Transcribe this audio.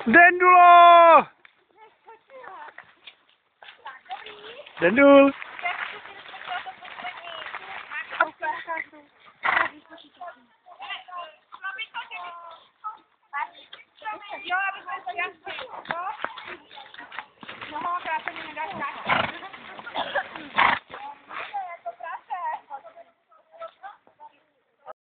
Dendulo! Dendul! Jo, aby jsme to jasně, no, krásně mi nedáš